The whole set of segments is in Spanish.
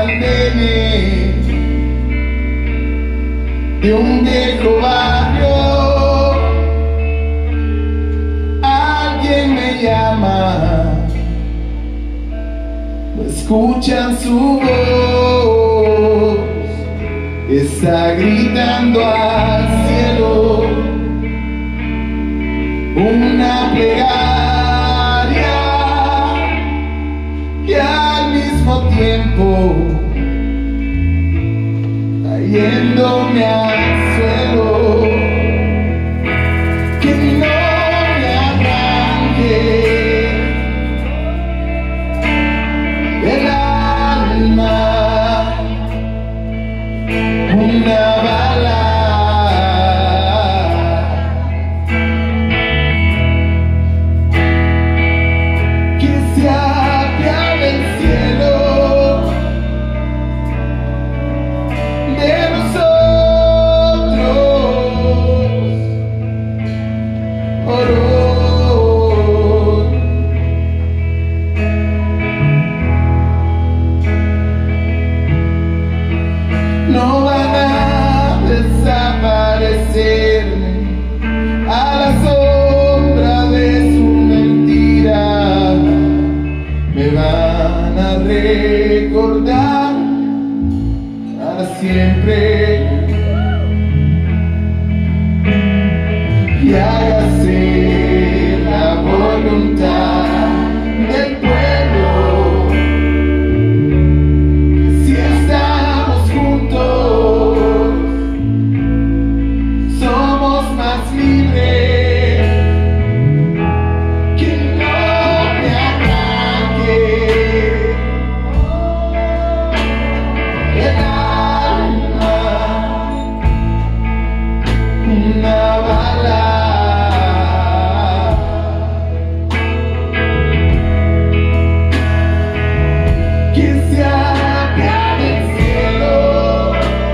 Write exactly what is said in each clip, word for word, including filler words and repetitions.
al nene de un viejo barrio. Alguien me llama, no escuchan su voz, está gritando al cielo una plegaria que al mismo tiempo cayéndome al suelo, que no me arranque el alma una bala, que se apiade el cielo de nosotros por hoy. No van a desaparecerme a la sombra de su mentira, me van a recordar para siempre. Y hágase la voluntad del pueblo, que si estamos juntos somos más libres, que no me arranque el alma una bala, que se apiade el cielo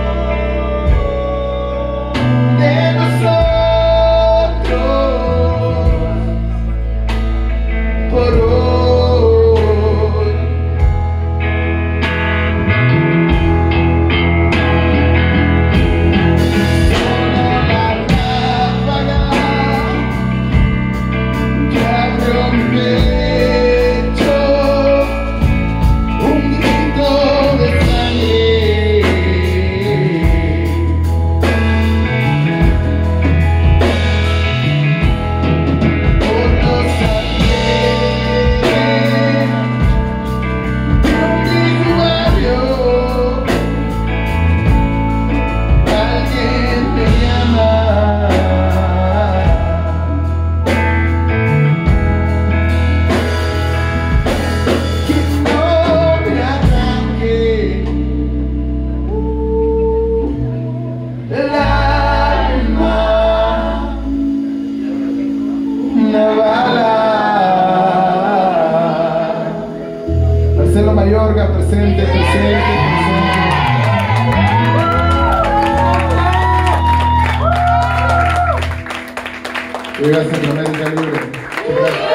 de nosotros por hoy. Solo la ráfaga que abrió mi pecho, un grito de sangre, por los alienes de un viejo barrio. Alguien me llama, que no me arranque el alma una bala. Marcelo Mayorga, presente, presente, presente. Llega Centroamérica Libre. Muchas gracias.